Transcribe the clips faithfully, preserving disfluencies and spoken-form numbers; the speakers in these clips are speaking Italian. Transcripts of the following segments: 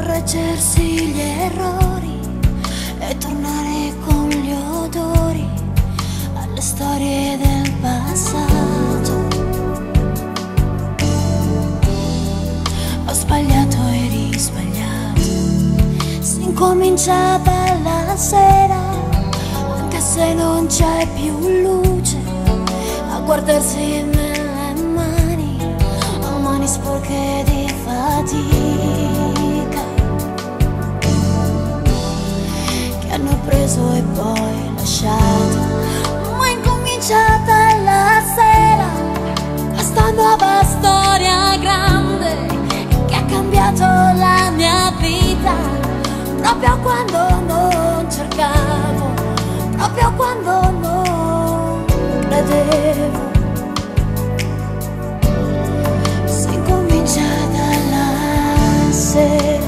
correggersi gli errori e tornare con gli odori alle storie del passato. Ho sbagliato e risbagliato, si incomincia dalla sera, anche se non c'è più luce, a guardarsi nelle mani, a mani sporche di fatica, che hanno preso e poi lasciato. Ma incomincia dalla sera questa nuova storia grande che ha cambiato la mia vita, proprio quando non cercavo, proprio quando non credevo. Si incomincia dalla sera.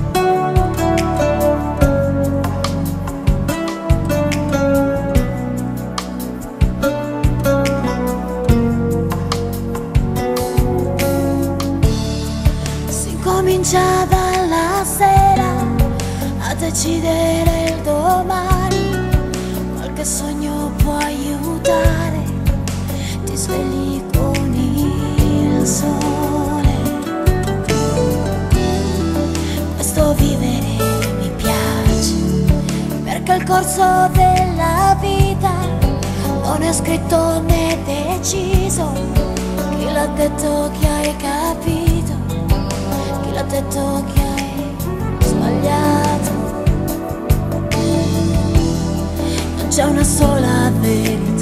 Si incomincia dalla sera a decidere il domani. Qualche sogno può aiutare, ti svegli con il sole. Questo vivere mi piace, perché il corso della vita non è scritto né deciso. Chi l'ha detto che hai capito? Chi l'ha detto che hai sbagliato? Non c'è una sola verità,